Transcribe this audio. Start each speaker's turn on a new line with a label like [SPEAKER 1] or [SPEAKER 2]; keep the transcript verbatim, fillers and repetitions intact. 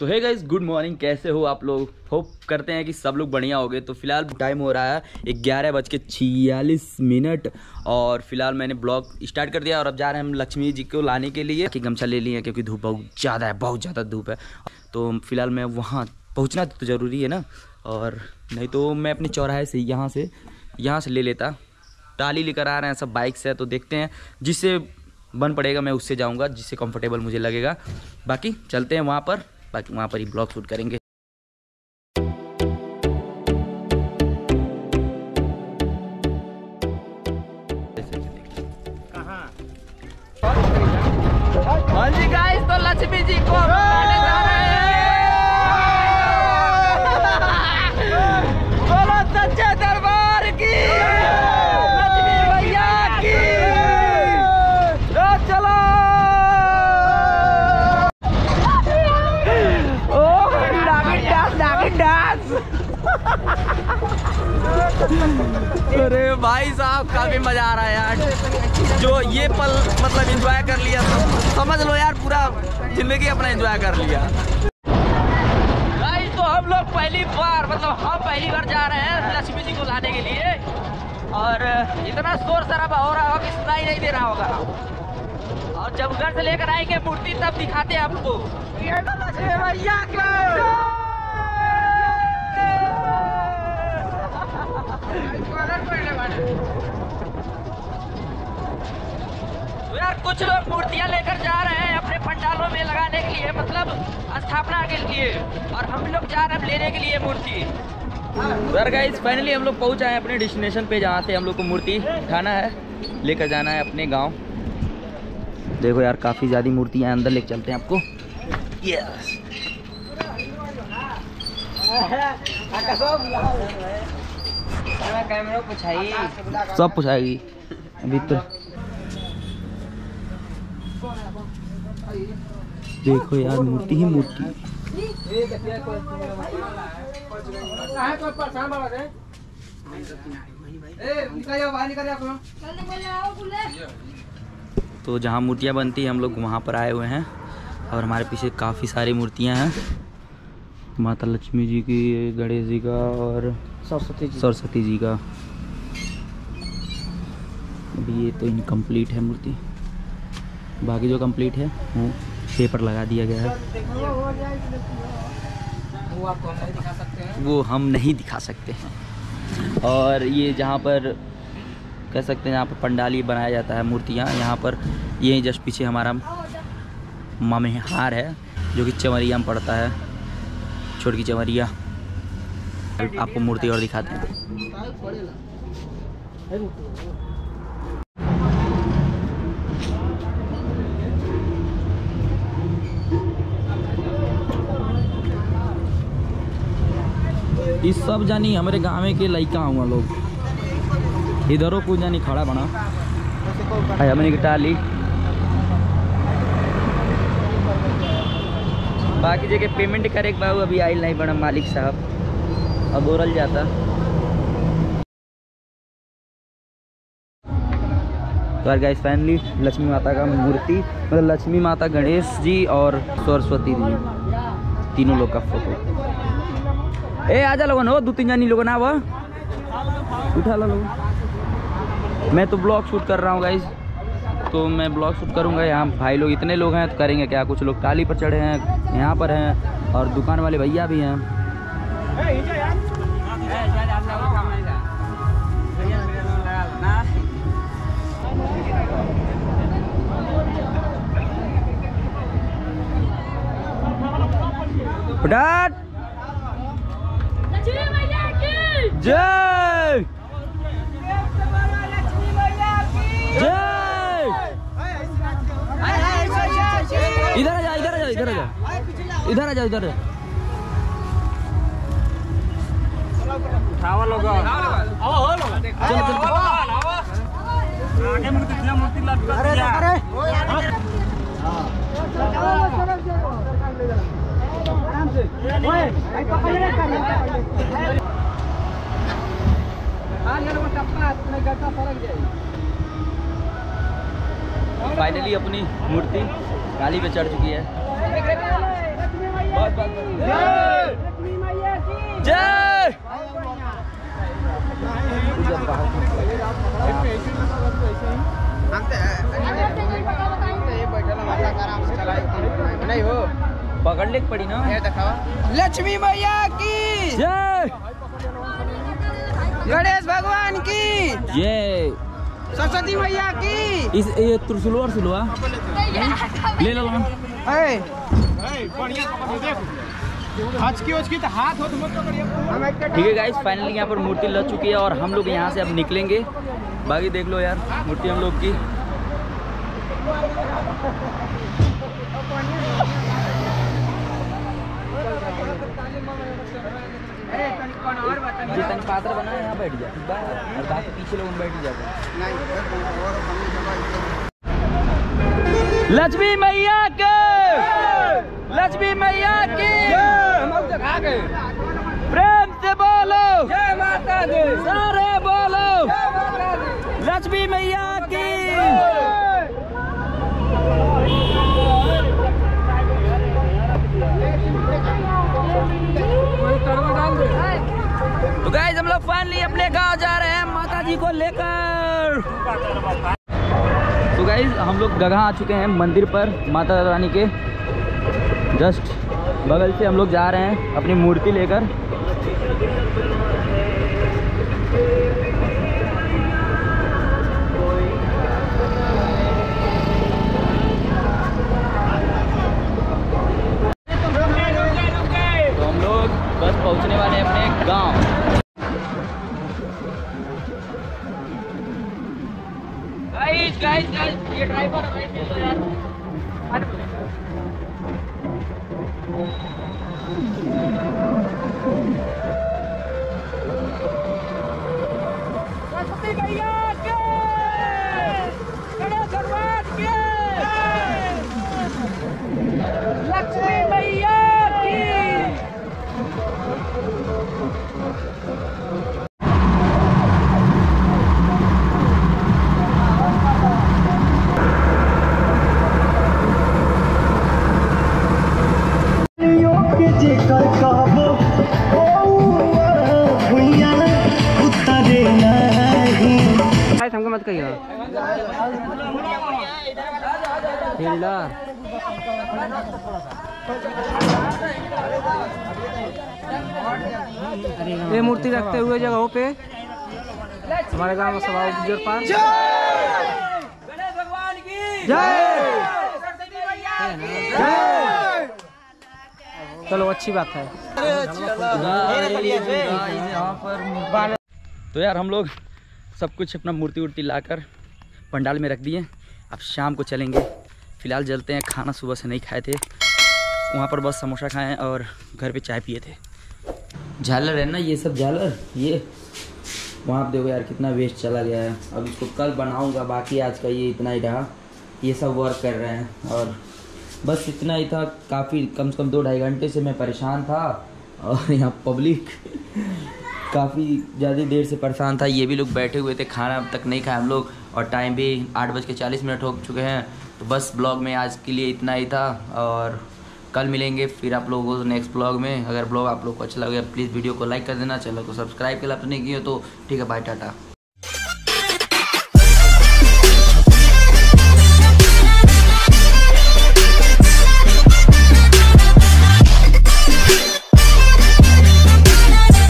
[SPEAKER 1] सो hey guys, good morning. कैसे हो आप लोग? होप करते हैं कि सब लोग बढ़िया हो गए। तो फिलहाल टाइम हो रहा है ग्यारह बज के छियालीस मिनट और फिलहाल मैंने ब्लॉग स्टार्ट कर दिया और अब जा रहे हैं हम लक्ष्मी जी को लाने के लिए। कि गमछा ले लिए क्योंकि धूप बहुत ज़्यादा है, बहुत ज़्यादा धूप है। तो फिलहाल मैं वहाँ पहुँचना तो ज़रूरी है ना, और नहीं तो मैं अपने चौराहे से यहाँ से यहाँ से ले लेता। टाली लेकर आ रहे हैं सब बाइक से, तो देखते हैं जिससे बन पड़ेगा मैं उससे जाऊँगा, जिससे कंफर्टेबल मुझे लगेगा। बाकी चलते हैं वहाँ पर, बाकी वहाँ पर ही ब्लॉग शूट करेंगे। हाँ जी गाइस, तो लक्ष्मी जी को लाने जा रहे हैं। बोलो सच्चे दरबार की, लक्ष्मी भैया की। तो चलो। ओ नागिन डांस, नागिन डांस। अरे भाई साहब, काफी मजा आ रहा है यार। जो ये पल मतलब एंजॉय कर लिया, तो समझ लो यार पूरा जिंदगी अपना एंजॉय कर लिया। गाइस, तो हम लोग पहली बार मतलब हम पहली बार जा रहे हैं लक्ष्मी जी को लाने के लिए, और इतना शोर शराबा हो रहा होगा कि सुनाई नहीं दे रहा होगा। और जब घर से लेकर आएंगे मूर्ति तब दिखाते हैं आपको। ये तो लक्ष्मी भैया का तो यार कुछ लोग मूर्तियां लेकर जा रहे हैं अपने पंडालों में लगाने के लिए, मतलब स्थापना के लिए, और हम लोग जा रहे हैं लेने के लिए मूर्ति। यार गाइस, फाइनली हम लोग पहुंच आए अपने डेस्टिनेशन पे, जहाँ से हम लोग को मूर्ति उठाना है, लेकर जाना है अपने गांव। देखो यार, काफ़ी ज़्यादा मूर्तियाँ, अंदर लेके चलते हैं आपको। यस, कैमरा पुछाई, सब पुछाएगी अभी तो। देखो यार, मूर्ति ही मूर्ति। तो जहाँ मूर्तियाँ बनती हैं हम लोग वहाँ पर आए हुए हैं, और हमारे पीछे काफ़ी सारी मूर्तियाँ हैं। माता लक्ष्मी जी की, गणेश जी का और सरस्वती जी सरस्वती जी का। अभी ये तो इनकम्प्लीट है मूर्ति, बाकी जो कंप्लीट है वो पेपर लगा दिया गया है। वो आपको हम नहीं दिखा सकते हैं, वो हम नहीं दिखा सकते हैं। और ये जहाँ पर कह सकते हैं, यहाँ पर पंडाली बनाया जाता है मूर्तियाँ, यहाँ पर यही जस्ट पीछे हमारा मामेहार है, जो कि चमरिया में पड़ता है, छोटी चमरिया। आपको मूर्ति और दिखाते हैं। इस सब जानी हमारे गाँव के लड़का हुआ लोग, इधरों को जानी खड़ा बना है हमने टाली। बाकी जगह पेमेंट करे बाबू, अभी आइल नहीं बना मालिक साहब, अब बोरल जाता। तो यार गाइस, फाइनली लक्ष्मी माता का मूर्ति, मतलब लक्ष्मी माता, गणेश जी और सरस्वती जी, तीनों लोग का फोटो। ए आजा लोगन, हो दो तीन जानी लोगन, ना वो उठा लो लोग। मैं तो ब्लॉग शूट कर रहा हूँ गाइस, तो मैं ब्लॉग शूट करूँगा। यहाँ भाई लोग इतने लोग हैं तो करेंगे क्या, कुछ लोग टाली पर चढ़े हैं, यहाँ पर हैं, और दुकान वाले भैया भी हैं। उठाट जय जय। इधर आ जा, इधर आ जा, इधर आ जा, इधर आ जा, इधर आ। उठावा लोग, आओ हो लोग, चल चल आगे में कितना मूर्ति लटका दिया। अरे आराम से, ओए भाई पकड़ ले कर। हां ये लोग टप्पा अपने गड्ढा फरक जाए। फाइनली अपनी मूर्ति गाली पे चढ़ चुकी है। बहुत बहुत जय।
[SPEAKER 2] नहीं हो
[SPEAKER 1] पकड़ ले पड़ी ना।
[SPEAKER 2] लक्ष्मी मैया की
[SPEAKER 1] जय,
[SPEAKER 2] गणेश भगवान की
[SPEAKER 1] ये
[SPEAKER 2] सरस्वती मैया की।
[SPEAKER 1] इस ये त्रिशूल और सिलवा ले लो।
[SPEAKER 2] आज की आज की तो हाथ हो तो मत पकड़िए।
[SPEAKER 1] ठीक है गाइस, फाइनली यहाँ पर मूर्ति लग चुकी है और हम लोग यहाँ से अब निकलेंगे। बाकी देख लो यार मूर्ति हम लोग की। जितनी पात्र बना है यहाँ बैठ जा और बाकी पीछे लोग बैठ जाते। लक्ष्मी मैया के, लक्ष्मी मैया की प्रेम से बोलो
[SPEAKER 2] जय माता दी।
[SPEAKER 1] सारे बोलो लक्ष्मी मैया की। तो गाइस हम लोग फाइनली अपने गांव जा रहे हैं माता जी को लेकर। तो गाइस हम लोग गगहा आ चुके हैं मंदिर पर माता रानी के जस्ट बगल से हम लोग जा रहे हैं अपनी मूर्ति लेकर। तो हम लोग बस पहुंचने वाले हैं अपने गांव। गाइस गाइस गाइस ये ड्राइवर
[SPEAKER 2] हमको मत कहिए। ये मूर्ति रखते हुए जगहों पे हमारे गांव में सभा गुजर पार।
[SPEAKER 1] गणेश भगवान की
[SPEAKER 2] जय। चलो अच्छी बात है।
[SPEAKER 1] यहाँ पर तो यार हम लोग सब कुछ अपना मूर्ति वूर्ति लाकर पंडाल में रख दिए। अब शाम को चलेंगे। फिलहाल चलते हैं, खाना सुबह से नहीं खाए थे, वहाँ पर बस समोसा खाए और घर पे चाय पिए थे। झालर है ना ये सब झालर, ये वहाँ पे देखो यार कितना वेस्ट चला गया है। अब इसको कल बनाऊँगा, बाकी आज का ये इतना ही रहा। ये सब वर्क कर रहे हैं और बस इतना ही था। काफ़ी कम से कम दो ढाई घंटे से मैं परेशान था और यहाँ पब्लिक काफ़ी ज़्यादा देर से परेशान था। ये भी लोग बैठे हुए थे, खाना अब तक नहीं खाए हम लोग और टाइम भी आठ बज के चालीस मिनट हो चुके हैं। तो बस ब्लॉग में आज के लिए इतना ही था और कल मिलेंगे फिर आप लोगों को नेक्स्ट ब्लॉग में। अगर ब्लॉग आप लोग को अच्छा लगे प्लीज़ वीडियो को लाइक कर देना, चैनल को सब्सक्राइब के लिए आपने नहीं किया तो ठीक है, बाय टाटा।